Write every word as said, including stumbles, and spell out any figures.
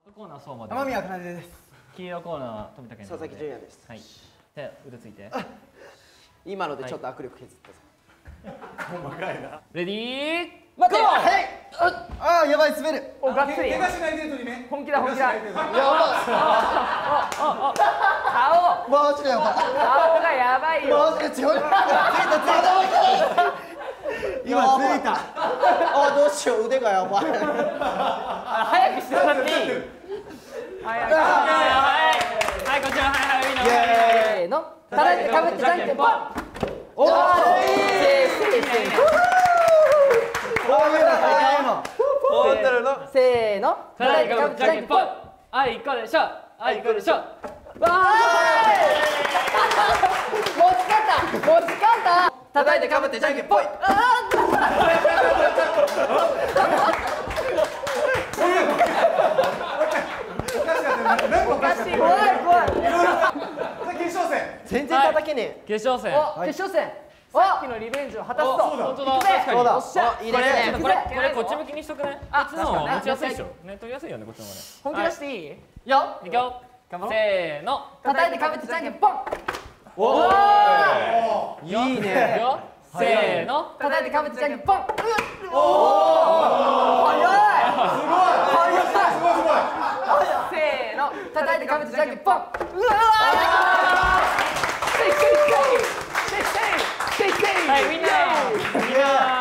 コーナー相馬で天宮かなでです。 黄色コーナー富田健佐々木純也です。 はい。で腕ついて。 今のでちょっと握力削ったぞ。 細かいな。 レディー待って、はい。 ああやばい滑る。 おがっつり怪我しない程度にね。 本気だ本気だ。 や顔マジでやばい。 顔がやばいよ。 マジで強い。ついたついた。今ついた。 あ、どうしよう、腕がやばい。 早くしてもらっていい。早く。 はいはいこちらはいはいみんな。 せーの。叩いてかぶってじゃんけんぽん。 おお。 せーせーの。 叩いてかぶってじゃんけんぽん。あいこでしょ。あいこでしょ。 わーい。持ち方持ち方。 叩いてかぶってじゃんけんぽい。 おかしい。怖い怖い。 決勝戦。 全然叩けねえ。 決勝戦。 お決勝戦。さっきのリベンジを果たすと。 本当だ。 行くぜ確かに。 そうだ。 おっしゃ。 いいですね。 これこれこっち向きにしとくね。 あこっちの方が持ちやすいでし確ょ。ね取りやすいよねこっちの方がね。 本気出していい？ よ。いくよ。せーの。 叩いてかぶってじゃんけんぽん。 おお。 いいね。 よ。せーの。 叩いてかぶってじゃんけんぽん。 おお。 早い。 すごい。すごいすごい。 せーの。叩いてかぶってじゃんけんぽん。うわー。 はいみんな。みんな。